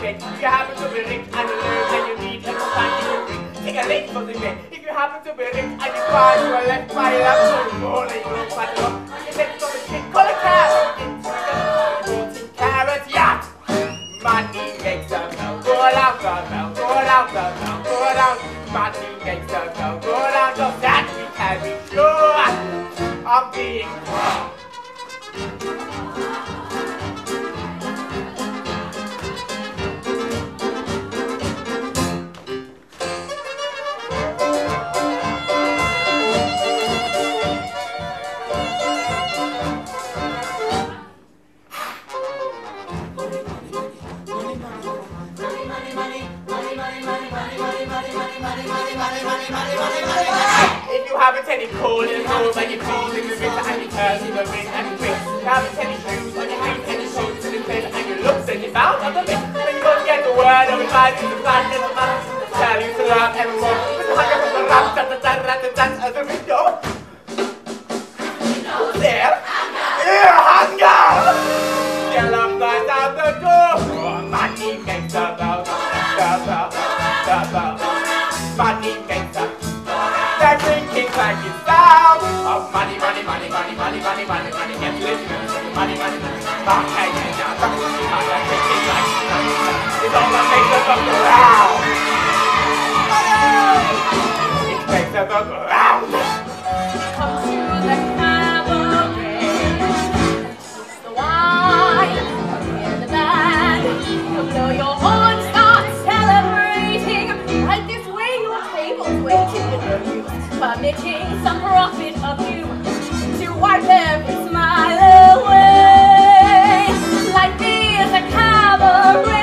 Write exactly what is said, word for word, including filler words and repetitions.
bed. If you happen to be rich and you learn and you need a companion, take a link for the bed. If you happen to be rich and you find you are left by love, so you roll and you look at love, you take some shit, call a cab, fourteen carat yacht. Money makes a girl go out, go out, go out, go out, go out. Money makes a girl go out, of that we can be sure of being wrong. If you haven't any coal in the hole and you cold in the winter and you curls in the wind and you twist, you haven't any shoes on your feet and you shoes in the bed and you looks and you bound on the bed, then you don't get the word of advice in the plan in the man tell you to learn evermore with the hunger from the rat tat tat tat tat tat at the window. Who's there? Here, hunger! Yell up right out the door. Money makes a bow, the bow, the bow. Money makes a they're drinking like it's down. Oh, money, money, money, money, money, money, money, money. Get listening to money, money, money. Back hanging down, back to the money. They're drinking like it's down. It's all that makes us up around. It makes us up around. Come to the cabaret. It's the wine. Hear the band. You'll blow your horn, start celebrating. Right this way, your table's waiting for you. Permitting some profit of you to wipe every smile away. Life is a cabaret.